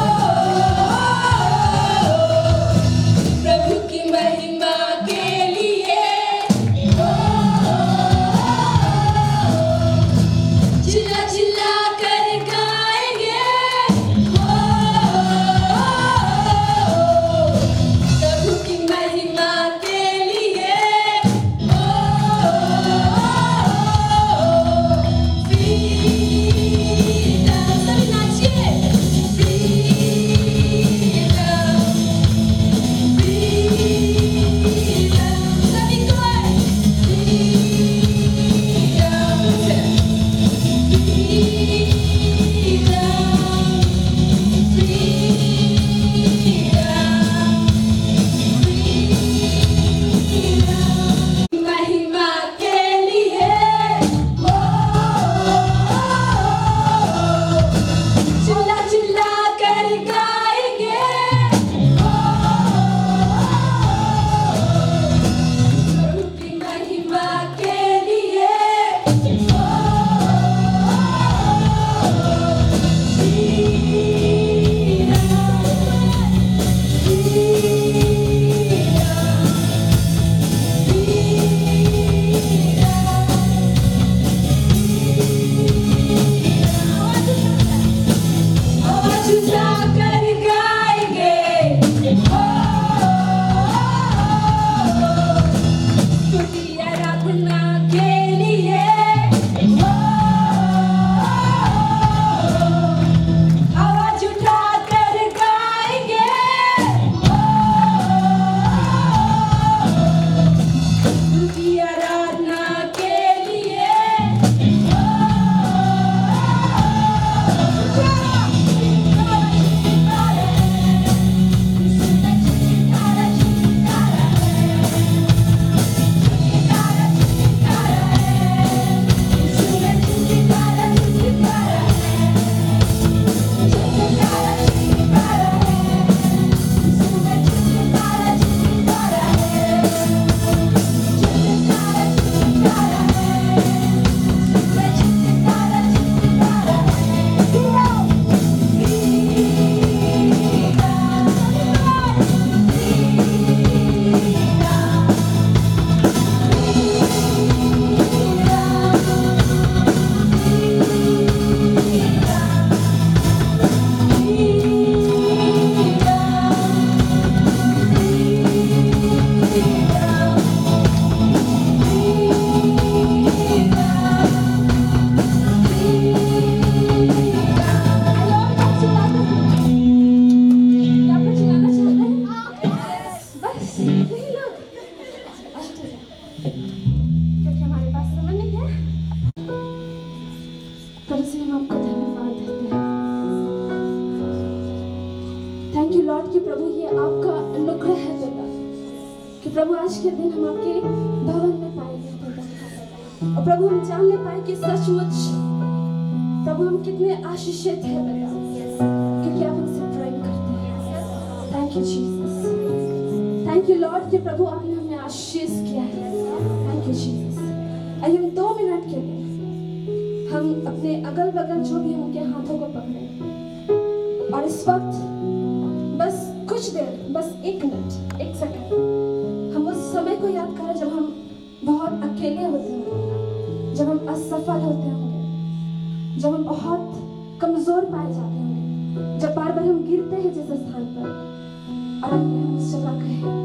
लॉर्ड कि प्रभु ये आपका अनुग्रह है पिता, कि प्रभु आज के दिन हम आपके भवन में पाएंगे पिता। और प्रभु हम जानने पाए कि सचमुच प्रभु हम कितने आशीषित हैं पिता, क्योंकि आप हमसे प्रेम करते हैं। Thank you Jesus, thank you Lord कि प्रभु आपने हमें आशीष किया है। Thank you Jesus. आइए हम दो मिनट के लिए हम अपने अगल बगल जो भी उनके हाथों को पकड़े और इस वक्त बस कुछ देर, बस एक मिनट, एक सेकंड हम उस समय को याद करें जब हम बहुत अकेले होते हैं, जब हम असफल होते होंगे, जब हम बहुत कमजोर पाए जाते होंगे, जब बार बार हम गिरते हैं जिस स्थान पर, और हम उस जगह कहें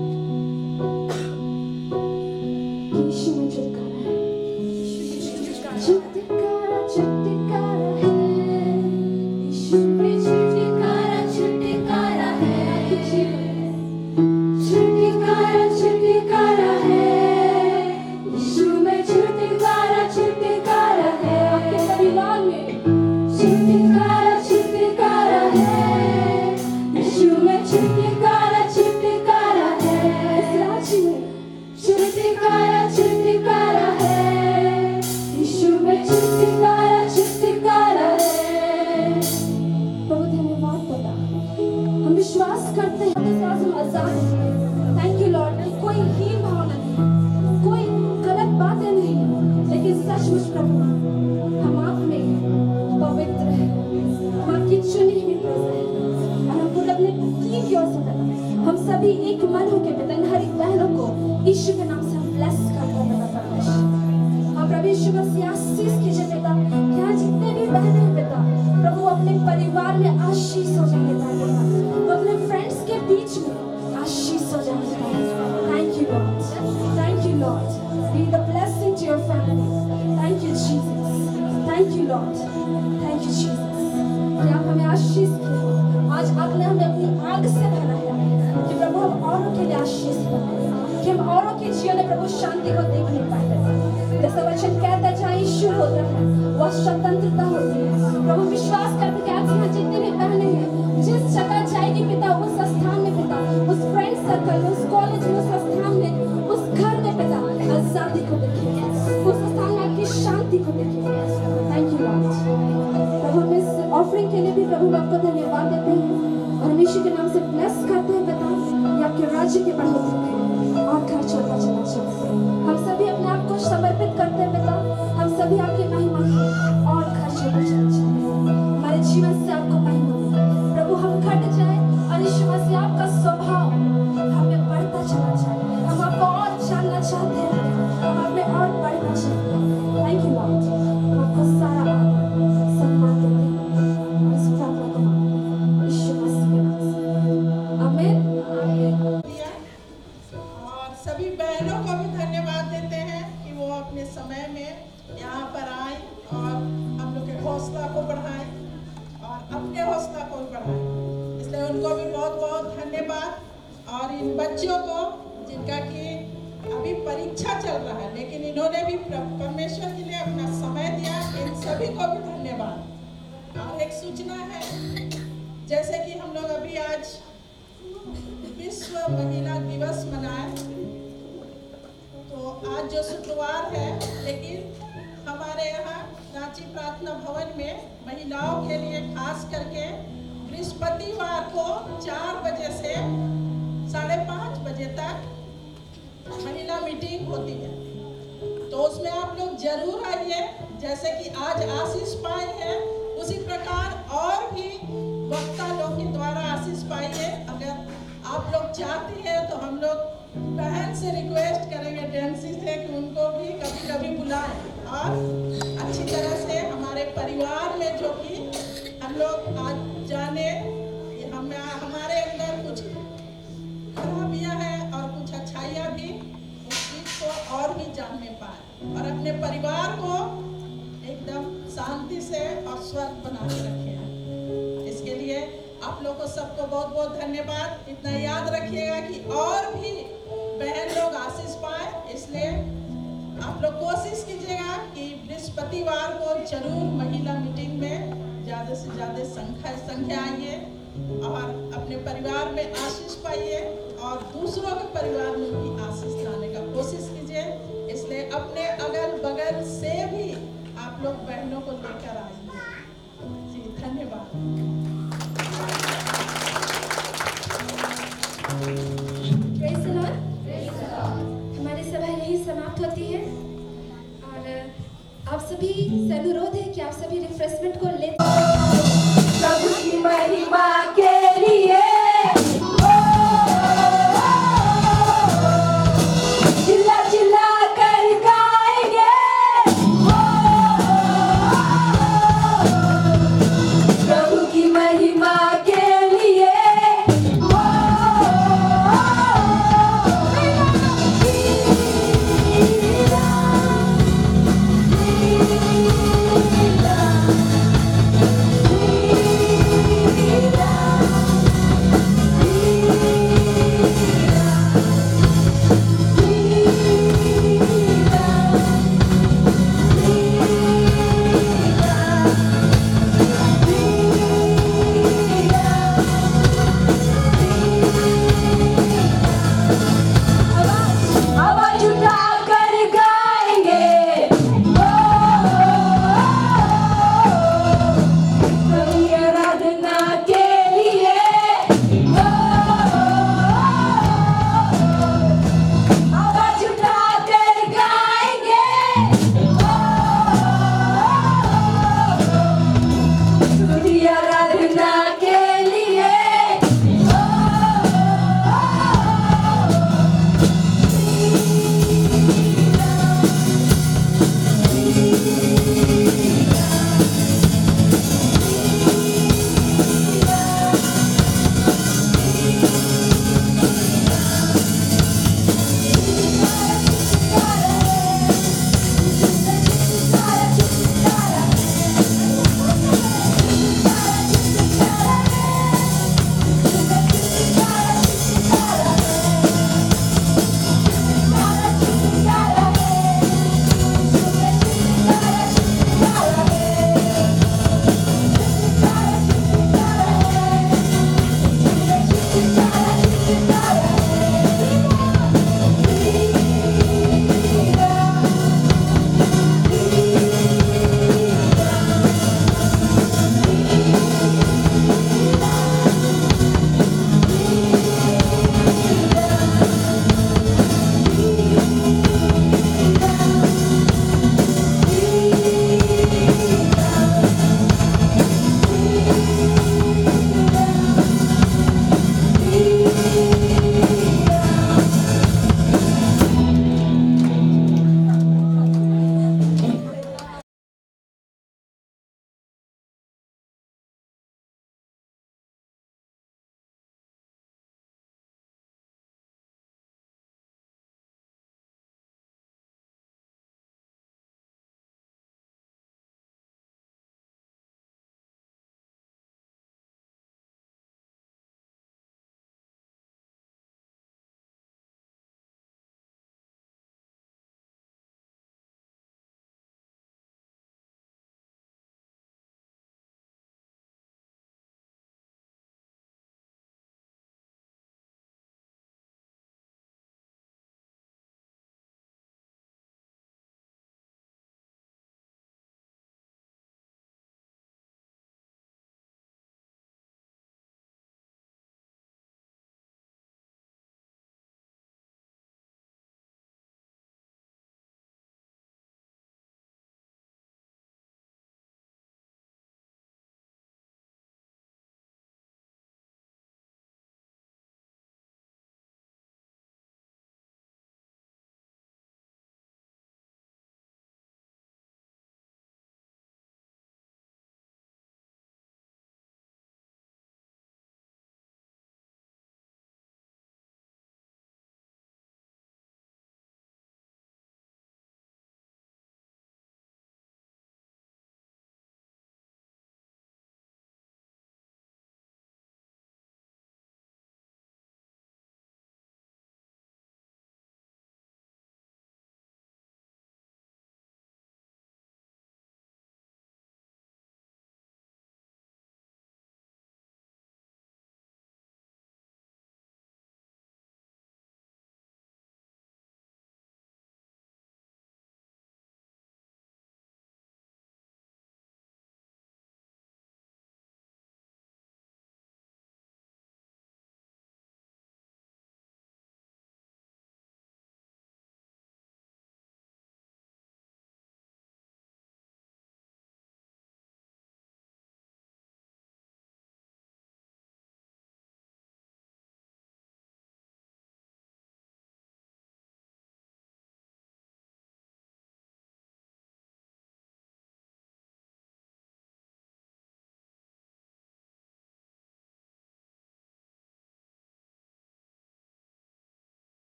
कि यीशु में छुटकारा है, छुटकारा छुटकारा है, यीशु में छुटकारा छुटकारा है, छुटकारा छुटकारा है, यीशु में छुटकारा छुटकारा है, आपके परिवार में छुटकारा छुटकारा है, यीशु में छुटकारा छुटकारा है, इस राज्य में छुटकारा छुटकारा है, यीशु में छुटकारा छुटकारा है। प्रभु धन्यवाद पिता, हम विश्वास करते हैं तो आज हम आजाद हैं। थैंक यू लॉर्ड कि कोई हीन भावना नहीं, कोई गलत बातें नहीं, लेकिन सचमुच प्रभु हम आप में पवित्र हैं, हम आपकी चुनी हुई प्रजा हैं, और हम पूरे अपने टीम की ओर से पिता हम सभी एक मन होकर पिता इन हर एक बहनों को यीशु के नाम से हम ब्लेस करते हैं पिता परमेश्वर। हाँ प्रभु यीशु मसीह आशीष कीजिए पिता, यहाँ जितने भी बहनें हैं पिता प्रभु अपने परिवार में आशीष हो जाए पिता, वो अपने फ्रेंड्स के बीच में आशीष हो जाए पिता। Thank you Lord, thank you Lord, be the blessing to your family. Thank you Jesus, thank you Lord, thank you Jesus कि आप हमें आशीष किया। आज आपने हमें अपनी आग से भरा है कि प्रभु हम औरों के लिए आशीष बने, कि हम औरों के जीवन में प्रभु शांति को देख नहीं पाए। जैसा वचन कहता है जहाँ ईश्वर होता है वह स्वतंत्रता होती है। प्रभु विश्वास करते कि आज यहाँ जितने भी बहनें हैं जिस जगह जाएगी पिता, उस स्थान में पिता, उस फ्रेंड सर्कल में, उस कॉलेज में, उस स्थान में, उस घर में पिता आजादी को देखेंगे, उस स्थान में आपकी शांति को देखेंगे। Thank you Lord. प्रभु हम इस ऑफरिंग के लिए भी प्रभु आपको धन्यवाद देते हैं और हम यीशु के नाम से ब्लेस करते हैं पिता, ये आपके राज्य के बढ़ोतरी में और घर छोड़ना चला जाए। हम सभी अपने आप को समर्पित करते हैं पिता, हम सभी आपकी महिमा और घर छोड़ना चला जाए, हमारे जीवन से आपको महिमा प्रभु हम घट जाए और यीशु मसीह आपका स्वभाव हमें बढ़ता चला जाए। हम आपको और जानना चाहते हैं, हम आप में और बढ़ना चाहते हैं। थैंक यू लॉर्ड, हम आपको सारा सम्मान देते हैं इस प्रार्थना को मांगते हैं यीशु मसीह के नाम से, आमीन। और सभी बहनों को भी धन्यवाद देते हैं कि वो अपने समय में यहाँ पर आए और हम लोग के हौसला को बढ़ाएं और अपने हौसला को बढ़ाएं, इसलिए उनको भी बहुत बहुत धन्यवाद। और इन बच्चों को जिनका कि अभी परीक्षा चल रहा है लेकिन इन्होंने भी परमेश्वर के लिए अपना समय दिया, इन सभी को भी धन्यवाद। और एक सूचना है, जैसे कि हम लोग अभी आज विश्व महिला दिवस मनाए, तो आज जो शुक्रवार है, लेकिन हमारे यहाँ रांची प्रार्थना भवन में महिलाओं के लिए खास करके बृहस्पतिवार को चार बजे से साढ़े पाँच बजे तक महिला मीटिंग होती है, तो उसमें आप लोग जरूर आइए। जैसे कि आज आशीष पाए हैं उसी प्रकार और भी वक्ता लोग के द्वारा आशीष पाइए। अगर आप लोग चाहती हैं तो हम लोग बहन से रिक्वेस्ट करेंगे, डेंसी से, कि उनको भी कभी कभी बुलाएं और अच्छी तरह से हमारे परिवार में जो कि हम लोग आज जाने हम हमारे अंदर कुछ खराबियां हैं और कुछ अच्छाइयां भी, उस चीज को और भी जानने पाए और अपने परिवार को एकदम शांति से और स्वस्थ बना के रखें। इसके लिए आप लोग को सबको बहुत बहुत धन्यवाद। इतना याद रखिएगा कि और भी बहन लोग आशीष पाए, इसलिए आप लोग कोशिश कीजिएगा कि बृहस्पतिवार को जरूर महिला मीटिंग में ज़्यादा से ज़्यादा संख्या संख्या आइए और अपने परिवार में आशीष पाइए और दूसरों के परिवार में भी आशीष लाने का कोशिश कीजिए। इसलिए अपने अगल बगल से भी आप लोग बहनों को लेकर आइए। जी धन्यवाद। Praise the Lord। हमारी सभा यही समाप्त होती है और आप सभी से अनुरोध है कि आप सभी रिफ्रेशमेंट को